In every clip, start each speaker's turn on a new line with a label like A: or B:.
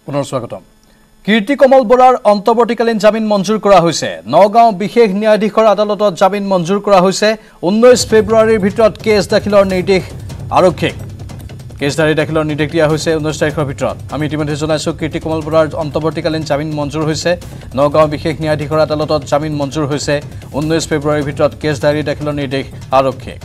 A: পুনৰ স্বাগতম কীৰ্তি কমল বৰাৰ অন্তৰ্বৰ্তীকালীন জামিন মঞ্জুৰ কৰা হৈছে নগাঁও বিশেষ ন্যায়াধীশৰ আদালতত জামিন মঞ্জুৰ কৰা হৈছে 19 ফেব্ৰুৱাৰীৰ ভিতৰত কেছ দাখিলৰ নিৰ্দেশ আৰক্ষীক কেছ দাখিলৰ নিৰ্দেশ দিয়া হৈছে 19 তাৰিখৰ ভিতৰত আমি ইতিমধ্যে জনাইছো কীৰ্তি কমল বৰাৰ অন্তৰ্বৰ্তীকালীন জামিন মঞ্জুৰ হৈছে নগাঁও বিশেষ ন্যায়াধীশৰ আদালতত জামিন মঞ্জুৰ হৈছে 19 ফেব্ৰুৱাৰীৰ ভিতৰত কেছ দাখিলৰ নিৰ্দেশ আৰক্ষীক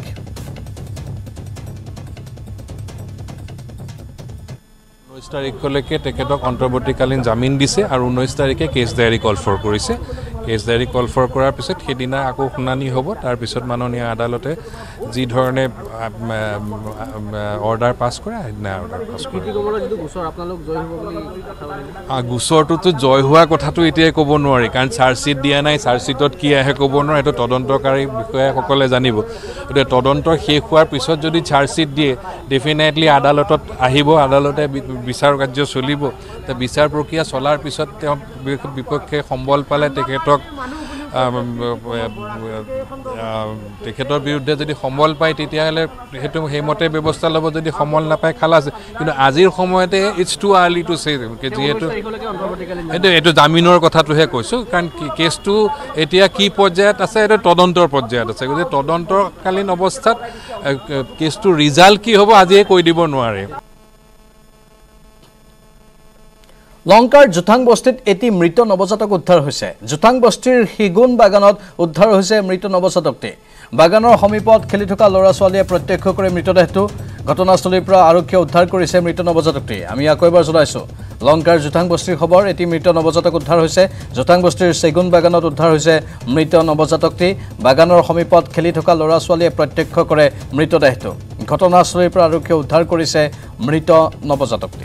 B: তাৰিখলৈকে তেখেতক অন্তৰ্বৰ্তীকালীন জামিন দিছে আৰু 19 তাৰিখে কেছ ডায়েৰী কল ফৰ কৰিছে কেছ ডায়েৰী কল ফৰ কৰাৰ পিছত সেইদিনা আকৌ শুনানি হ'ব তাৰ পিছত মাননীয় আদালতে যি ধৰণে অৰ্ডাৰ পাছ কৰে সেইদিনা অৰ্ডাৰ পাছ কৰে গোচৰটোতো জয় হোৱা কথাটো এতিয়াই ক'ব নোৱাৰি কাৰণ চাৰ্জশ্বিট দিয়া নাই চাৰ্জশ্বিটত কি আহে ক'ব নোৱাৰে এইটো তদন্তকাৰী বিষয়াসকলে জানিব গতিকে তদন্ত শেষ হোৱাৰ পিছত যদি চাৰ্জশ্বিট দিয়ে ডেফিনেটলি আদালতত আহিব আদালতে বিচাৰ কাৰ্য চলিব তে বিচাৰ প্ৰক্ৰিয়া চলাৰ পিছত তেওঁ বিপক্ষে সম্বল পালে তেখেতক তেখেতৰ বিৰুদ্ধে যদি সম্বল পায় তেতিয়াহ'লে সেইটো সেইমতে ব্যৱস্থা ল'ব যদি সম্বল নাপায় খালাছ কিন্তু আজিৰ সময়তে ইটছ টু আৰ্লি টু চে যিহেতু এইটো জামিনৰ কথাটোহে কৈছোঁ কাৰণ কেছটো এতিয়া কি পৰ্যায়ত আছে এইটো তদন্তৰ পৰ্যায়ত আছে গতিকে তদন্তকালীন অৱস্থাত কেছটোৰ ৰিজাল্ট কি হ'ব আজিয়ে কৈ দিব নোৱাৰে লংকাৰ জুথাং বস্তিত এটি মৃত নৱজাতক উদ্ধাৰ হৈছে জুথাং বস্তিৰ হিগুন বাগানত উদ্ধাৰ হৈছে মৃত নৱজাতকটি বাগানৰ সমীপত খেলি থকা ল'ৰা ছোৱালীয়ে প্ৰত্যক্ষ কৰি মৃতদেহটো ঘটনাস্থলীৰ পৰা আৰক্ষীয়ে উদ্ধাৰ কৰিছে মৃত নৱজাতকটি আমি আকৌ এবাৰ জনাইছো লংকাৰ জুথাং বস্তিৰ খবৰ এটি মৃত নৱজাতক উদ্ধাৰ হৈছে জুথাং বস্তিৰ সেগুন বাগানত উদ্ধাৰ হৈছে মৃত নৱজাতকটি বাগানৰ সমীপত খেলি থকা ল'ৰা ছোৱালীয়ে প্ৰত্যক্ষ কৰে মৃতদেহটো ঘটনাস্থলীৰ পৰা আৰক্ষীয়ে উদ্ধাৰ কৰিছে মৃত নৱজাতকটি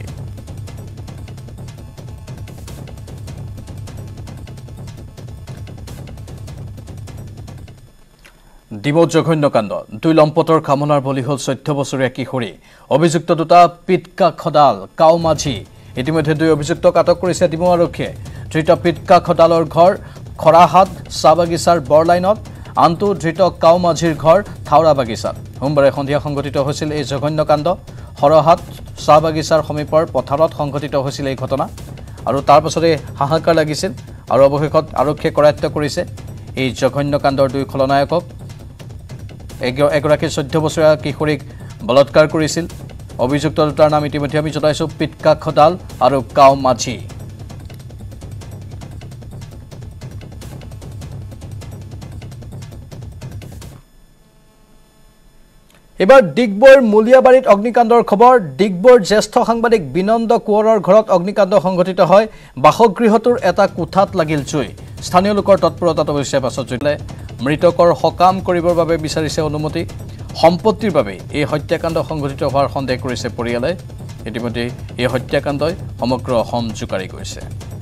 B: ডিমৌত জঘন্য কাণ্ড দুই লম্পটৰ কামনাৰ বলি হ'ল 14 বছৰীয়া কিশোৰী অভিযুক্ত দুটা পিটকা খদাল কাও মাঝি ইতিমধ্যে দুই অভিযুক্তক আটক কৰিছে ডিমৌ আৰক্ষীয়ে ধৃত পিটকা খদালৰ ঘৰ খৰাহাট চাবাগিছাৰ বৰলাইনত আনটো ধৃত কাও মাঝিৰ ঘৰ থাওৰা বাগিছাত সোমবাৰে সন্ধিয়া সংঘটিত হৈছিল এই জঘন্য কাণ্ড খৰাহাট চাবাগিছাৰ সমীপৰ পথাৰত সংঘটিত হৈছিল এই ঘটনা আৰু তাৰ পাছতে হাহাকাৰ লাগিছিল আৰু অৱশেষত আৰক্ষীয়ে কৰায়ত্ব কৰিছে এই জঘন্য কাণ্ডৰ দুই খলনায়কক এগৰাকী 14 বছৰীয়া কিশোৰীক বলৎকাৰ কৰিছিল অভিযুক্ত দুটাৰ নাম ইতিমধ্যে আমি জনাইছো পিটকা খদাল আৰু কাও মাঝি এবাৰ ডিগবৈৰ মুলিয়াবাৰীত অগ্নিকাণ্ডৰ খবৰ ডিগবৈৰ জ্যেষ্ঠ সাংবাদিক বিনন্দ কোঁৱৰৰ ঘৰত অগ্নিকাণ্ড সংঘটিত হয় বাসগৃহটোৰ এটা কোঠাত লাগিল জুই স্থানীয় লোকৰ তৎপৰতাত অৱশ্যে পাছত জুইলে মৃতকৰ সকাম কৰিবৰ বাবে বিচাৰিছে অনুমতি সম্পত্তিৰ বাবে এই হত্যাকাণ্ড সংঘটিত হোৱাৰ সন্দেহ কৰিছে পৰিয়ালে ইতিমধ্যে এই হত্যাকাণ্ডই সমগ্ৰ অসম জোকাৰি গৈছে